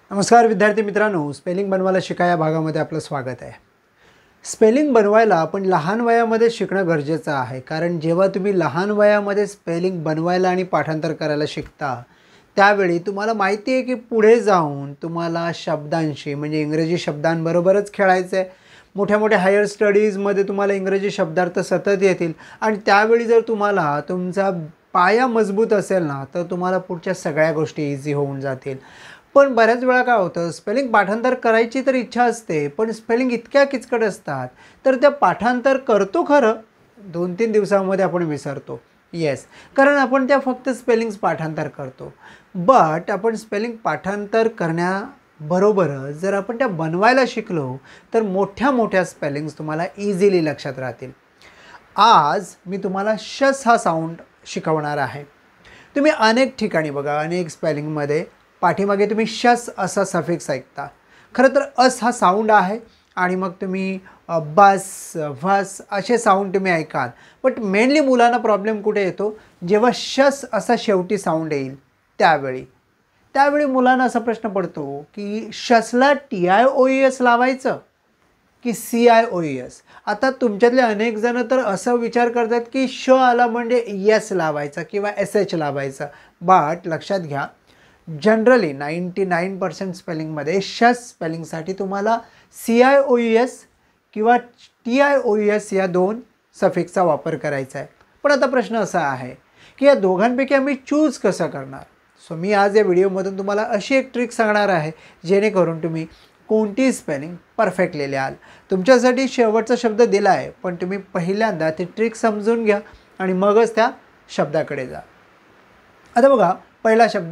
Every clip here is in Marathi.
नमस्कार विद्यार्थी मित्रांनो, स्पेलिंग बनवायला शिका या भागामध्ये आपलं स्वागत आहे। स्पेलिंग बनवायला आपण लहान वयामध्ये शिकणं गरजेचं आहे, कारण जेव्हा तुम्ही लहान वयामध्ये स्पेलिंग बनवायला आणि पाठांतर करायला शिकता त्यावेळी तुम्हाला माहिती आहे की पुढे जाऊन तुम्हाला शब्दांशी म्हणजे इंग्रजी शब्दांबरोबरच खेळायचं आहे। मोठ्या हायर स्टडीजमध्ये तुम्हाला इंग्रजी शब्दार्थ सतत येतील आणि त्यावेळी जर तुम्हाला तुमचा पाया मजबूत असेल ना, तर तुम्हाला पुढच्या सगळ्या गोष्टी इझी होऊन जातील। पण बऱ्याच वेळा काय होतं, स्पेलिंग पाठांतर करायची तर इच्छा असते, पण स्पेलिंग इतक्या किचकट असतात तर त्या पाठांतर करतो खरं, 2-3 दिवसांमध्ये आपण विसरतो। येस, कारण आपण त्या फक्त स्पेलिंग्स पाठांतर करतो। बट आपण स्पेलिंग पाठांतर करण्याबरोबरच जर आपण त्या बनवायला शिकलो तर मोठ्या स्पेलिंग्स तुम्हाला इझिली लक्षात राहतील। आज मी तुम्हाला शस हा साऊंड शिकवणार आहे। तुम्ही अनेक ठिकाणी बघा, अनेक स्पेलिंगमध्ये पाठीमागे तुम्ही शस असा सफिक्स ऐकता। खरं तर अस हा साऊंड आहे आणि मग तुम्ही बस व्हस असे साऊंड तुम्ही ऐकाल। बट मेनली मुलांना प्रॉब्लेम कुठे येतो, जेव्हा शस असा शेवटी साऊंड येईल त्यावेळी मुलांना असा प्रश्न पडतो की शसला TIOES लावायचं की CIOES। आता तुमच्यातले अनेक जण तर असं विचार करतात की श आला म्हणजे यस लावायचा किंवा SH लावायचा। बट लक्षात घ्या, जनरली 99% स्पेलिंगमध्ये शस स्पेलिंगसाठी तुम्हाला CIOES किंवा TIOES या दोन सफिक्सचा वापर करायचा आहे। पण आता प्रश्न असा आहे की या दोघांपैकी आम्ही चूज कसं करणार। सो मी आज या व्हिडिओमधून तुम्हाला अशी एक ट्रिक सांगणार आहे जेणेकरून तुम्ही कोणती स्पेलिंग परफेक्टली लिहाल। तुमच्यासाठी शेवटचा शब्द दिला आहे, पण तुम्ही पहिल्यांदा ती ट्रिक समजून घ्या आणि मगच त्या शब्दाकडे जा। आता बघा, पहिला शब्द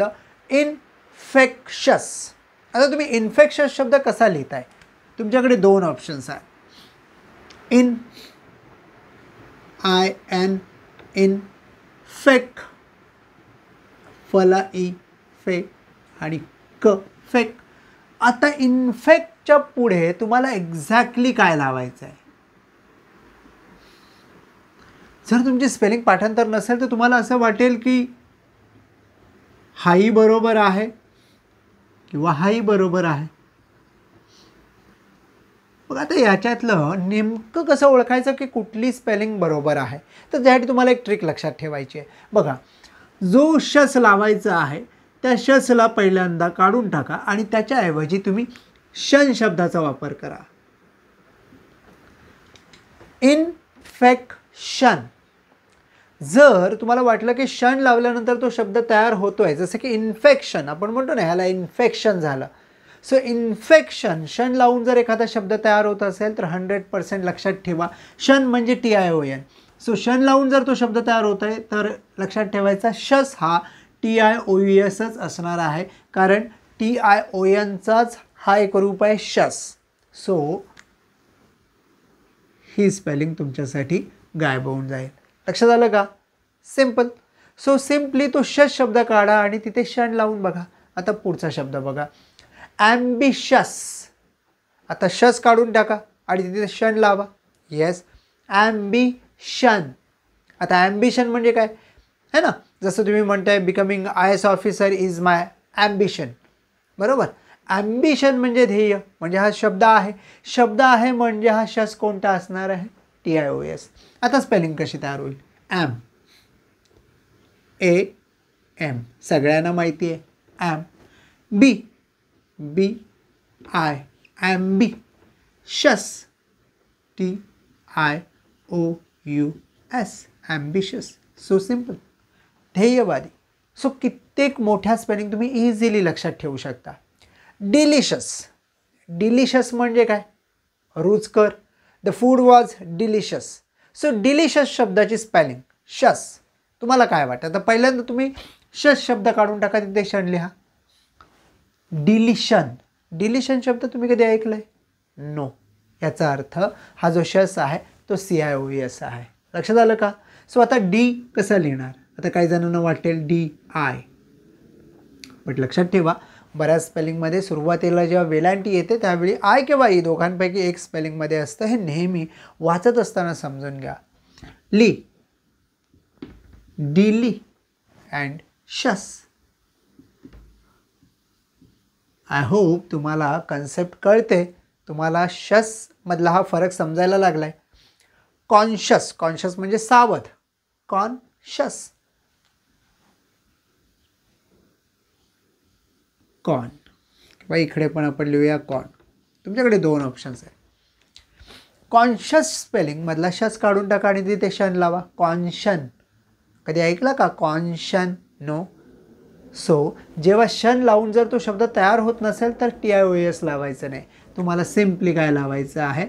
इन्फेक्शस। आता तुम्ही इन्फेक्शस शब्द कसा लिहिताय, तुमच्याकडे दोन ऑप्शन्स आहेत। इन्फेक्ट फला ई फे आणि क फेक। आता इन्फेक्टच्या पुढे तुम्हाला एक्झॅक्टली काय लावायचं आहे। जर तुमची स्पेलिंग पाठांतर नसेल तर तुम्हाला असं वाटेल की हाई बरोबर आहे किंवा हाई बरोबर आहे। मग आता याच्यातलं नेमकं कसं ओळखायचं की कुठली स्पेलिंग बरोबर आहे, तर त्यासाठी तुम्हाला एक ट्रिक लक्षात ठेवायची आहे। बघा, जो शस लावायचा आहे त्या शसला पहिल्यांदा काढून टाका आणि त्याच्याऐवजी तुम्ही शन शब्दाचा वापर करा। इन्फेक्शन। जर तुम्हाला वाटलं की शन लावल्यानंतर तो शब्द तयार होतोय, जसं की इन्फेक्शन आपण म्हणतो ना, ह्याला इन्फेक्शन झालं। सो इन्फेक्शन शन लावून जर एखादा शब्द तयार होत असेल तर 100% लक्षात ठेवा शन म्हणजे TION। सो शन लावून जर तो शब्द तयार होत आहे तर लक्षात ठेवायचा शस हा TIOESच असणार आहे, कारण TIONचाच हा एक रूप आहे शस। सो ही स्पेलिंग तुमच्यासाठी गायब होऊन जाईल। लक्षात आलं का? सिंपल। सो सिम्पली तो शस शब्द काढा आणि तिथे शन लावून बघा। आता पुढचा शब्द बघा, ॲम्बिशस। आता शस काढून टाका आणि तिथे शन लावा। Yes, ambition. आता ॲम्बिशन म्हणजे काय है ना, जसं तुम्ही म्हणताय becoming IAS officer is my ambition, बरोबर। ॲम्बिशन म्हणजे ध्येय, म्हणजे हा शब्द आहे म्हणजे हा शस कोणता असणार आहे, TIOES। आता स्पेलिंग कशी तयार होईल, AM सगळ्यांना माहिती आहे, ॲम। BI ॲम्बी। शस TIOUS ॲम्बिशस। सो सिम्पल, ध्येयवादी। सो कित्येक मोठ्या स्पेलिंग तुम्ही इझिली लक्षात ठेवू शकता। डिलिशस। डिलिशस म्हणजे काय, रुचकर। The food was delicious. So delicious शब्दाची स्पेलिंग शस। तुम्हाला काय वाटतं, तर पहिल्यांदा तुम्ही शस शब्द काढून टाका, तिथे शन लिहा। डिलिशन। डिलिशन शब्द तुम्ही कधी ऐकलंय? नो। याचा अर्थ हा जो शस आहे तो CIOES आहे। लक्षात आलं का? सो आता डी कसं लिहिणार, आता काही जणांना वाटेल DI, बट लक्षात ठेवा बऱ्याच स्पेलिंगमध्ये सुरुवातीला जेव्हा वेलांटी येते त्यावेळी आय किंवा ई दोघांपैकी एक स्पेलिंगमध्ये असतं, हे नेहमी वाचत असताना समजून घ्या। ली, डिली अँड शस। आय होप तुम्हाला कन्सेप्ट कळते, तुम्हाला शसमधला हा फरक समजायला लागला आहे. कॉन्शियस, कॉन्शियस म्हणजे सावध, कॉन्शियस, कॉन किंवा इकडे पण आपण लिहूया कॉन. तुमच्याकडे 2 ऑप्शन्स आहेत. कॉन्शियस स्पेलिंगमधला शस काढून टाका आणि तिथे शन लावा. कॉन्शन, कधी ऐकला का कॉन्शन? नो. सो जेव्हा शन लावून जर तो शब्द तयार होत नसेल तर TIOUS लावायचं नाही. तुम्हाला सिम्पली काय लावायचं आहे?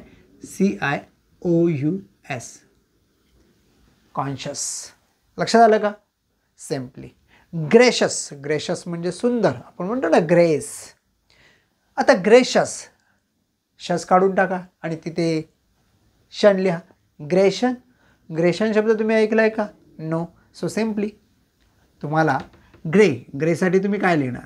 CIOUS, conscious. लक्षात आलं का? सिम्पली. ग्रेशस, ग्रेशस म्हणजे सुंदर, आपण म्हणतो ना ग्रेस. आता ग्रेशस, शस काढून टाका आणि तिथे शन लिहा. ग्रेशन, ग्रेशन शब्द तुम्ही ऐकलाय का? नो. सो सिम्पली तुम्हाला ग्रे, ग्रेसाठी तुम्ही काय लिहिणार?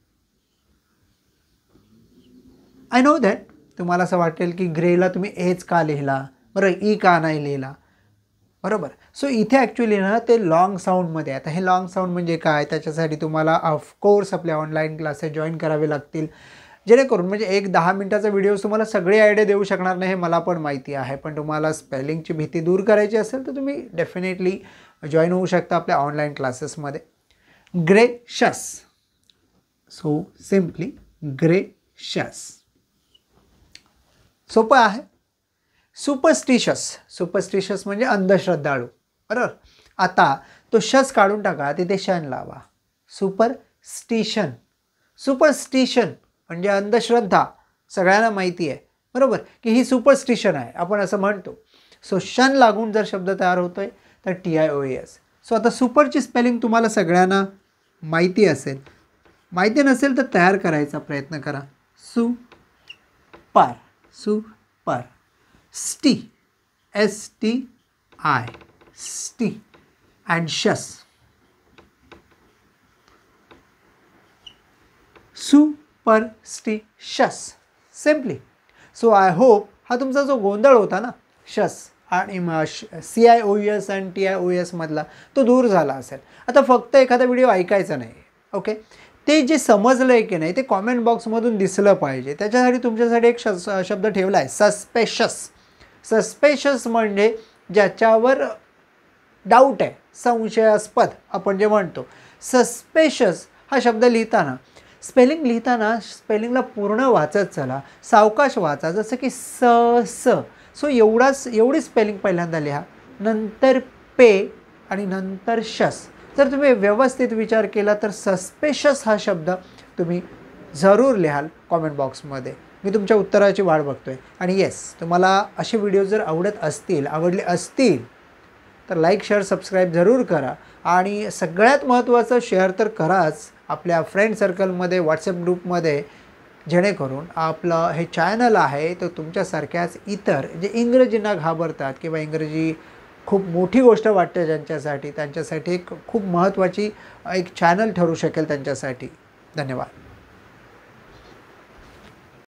आय नो दॅट तुम्हाला असं वाटेल की ग्रेला तुम्ही एच का लिहिला, बरं ई का नाही लिहिला, बरोबर. सो इथे ॲक्च्युली ना ते लाँग साऊंडमध्ये. आता हे लाँग साऊंड म्हणजे काय? त्याच्यासाठी तुम्हाला ऑफकोर्स आपल्या ऑनलाईन क्लासेस जॉईन करावे लागतील, जेणेकरून म्हणजे एक 10 मिनिटाचा व्हिडिओ तुम्हाला सगळी आयडिया देऊ शकणार नाही, हे मला पण माहिती आहे. पण तुम्हाला स्पेलिंगची भीती दूर करायची असेल तर तुम्ही डेफिनेटली जॉईन होऊ शकता आपल्या ऑनलाईन क्लासेसमध्ये. Gracious, so simply gracious. सोपं आहे. सुपरस्टिशस, सुपरस्टिशस म्हणजे अंधश्रद्धाळू, बरोबर. आता तो शस काढून टाका, तिथे शन लावा. सुपरस्टिशन, सुपरस्टिशन म्हणजे अंधश्रद्धा, सगळ्यांना माहिती आहे, बरोबर, की ही सुपरस्टिशन आहे, आपण असं म्हणतो. सो शन लागून जर शब्द तयार होतोय तर TIOUS. सो आता सुपरची स्पेलिंग तुम्हाला सगळ्यांना माहिती असेल, माहिती नसेल तर तयार करायचा प्रयत्न करा. Super, super. स्टी, STI, स्टी. अँड शस, superstitious, simply. So I hope हा तुमचा जो गोंधळ होता ना शस आणि CIOUS आणि TIOUS मधला, तो दूर झाला असेल. आता फक्त एखादा व्हिडिओ ऐकायचा नाही, ओके. ते जे समजलं आहे की नाही ते कॉमेंट बॉक्समधून दिसलं पाहिजे. त्याच्यासाठी तुमच्यासाठी एक शब्द ठेवला आहे, सस्पेशस. सस्पेशस म्हणजे ज्याच्यावर डाऊट आहे, संशयास्पद आपण जे म्हणतो. सस्पेशस हा शब्द लिहिताना, स्पेलिंग लिहिताना स्पेलिंगला पूर्ण वाचत चला, सावकाश वाचा, जसं की स. सो एवढी स्पेलिंग पहिल्यांदा लिहा, नंतर पे आणि नंतर शस. जर तुम्ही व्यवस्थित विचार केला तर सस्पेशस हा शब्द तुम्ही जरूर लिहाल कॉमेंट बॉक्समध्ये. मी तुमच्या उत्तराची वाट बघतोय. आणि येस, तुम्हाला असे व्हिडिओ जर आवडले असतील तर लाईक, शेअर, सबस्क्राईब जरूर करा. आणि सगळ्यात महत्त्वाचं शेअर तर कराच आपल्या फ्रेंड सर्कलमध्ये, व्हॉट्सअप ग्रुपमध्ये, जेणेकरून आपलं हे चॅनल आहे तो तुमच्यासारख्याच इतर जे इंग्रजींना घाबरतात किंवा इंग्रजी खूप मोठी गोष्ट वाटते ज्यांच्यासाठी, त्यांच्यासाठी एक खूप महत्त्वाची एक चॅनल ठरू शकेल त्यांच्यासाठी. धन्यवाद.